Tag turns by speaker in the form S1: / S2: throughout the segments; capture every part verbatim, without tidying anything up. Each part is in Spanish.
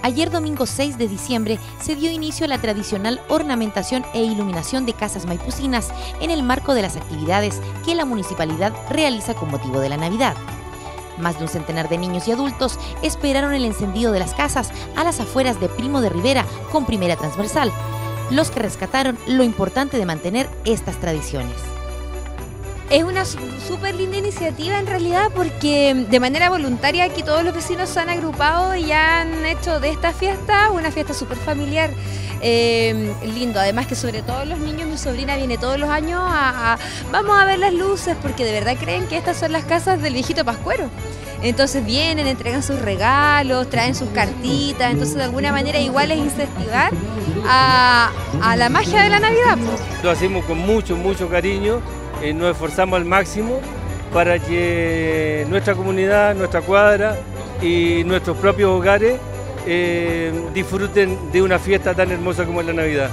S1: Ayer domingo seis de diciembre se dio inicio a la tradicional ornamentación e iluminación de casas maipucinas en el marco de las actividades que la municipalidad realiza con motivo de la Navidad. Más de un centenar de niños y adultos esperaron el encendido de las casas a las afueras de Primo de Rivera con primera transversal, los que rescataron lo importante de mantener estas tradiciones.
S2: Es una súper linda iniciativa en realidad, porque de manera voluntaria aquí todos los vecinos se han agrupado y han hecho de esta fiesta una fiesta súper familiar. Eh, lindo, además que sobre todo los niños, mi sobrina viene todos los años a, a vamos a ver las luces, porque de verdad creen que estas son las casas del viejito Pascuero. Entonces vienen, entregan sus regalos, traen sus cartitas, entonces de alguna manera igual es incentivar a, a la magia de la Navidad.
S3: Lo hacemos con mucho, mucho cariño. Eh, nos esforzamos al máximo para que nuestra comunidad, nuestra cuadra y nuestros propios hogares eh, disfruten de una fiesta tan hermosa como es la Navidad.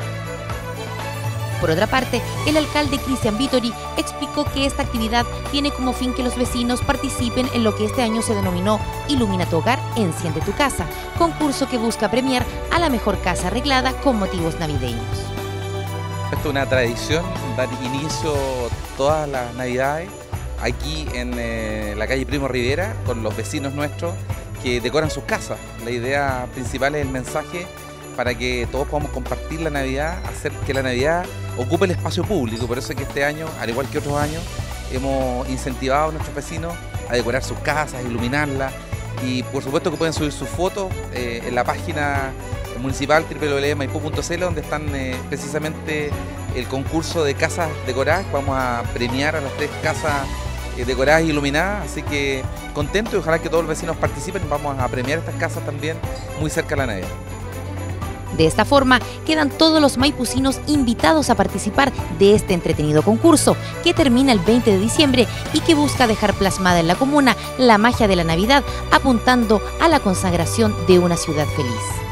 S1: Por otra parte, el alcalde Cristian Vittori explicó que esta actividad tiene como fin que los vecinos participen en lo que este año se denominó Ilumina tu hogar, enciende tu casa, concurso que busca premiar a la mejor casa arreglada con motivos navideños.
S4: Esto es una tradición, dar inicio todas las Navidades aquí en eh, la calle Primo Rivera con los vecinos nuestros que decoran sus casas. La idea principal es el mensaje para que todos podamos compartir la Navidad, hacer que la Navidad ocupe el espacio público. Por eso es que este año, al igual que otros años, hemos incentivado a nuestros vecinos a decorar sus casas, iluminarlas, y por supuesto que pueden subir sus fotos eh, en la página municipal doble u doble u doble u punto maipú punto c l, donde están eh, precisamente el concurso de casas decoradas. Vamos a premiar a las tres casas eh, decoradas y iluminadas, así que contento y ojalá que todos los vecinos participen. Vamos a premiar estas casas también muy cerca de la Navidad.
S1: De esta forma, quedan todos los maipucinos invitados a participar de este entretenido concurso, que termina el veinte de diciembre y que busca dejar plasmada en la comuna la magia de la Navidad, apuntando a la consagración de una ciudad feliz.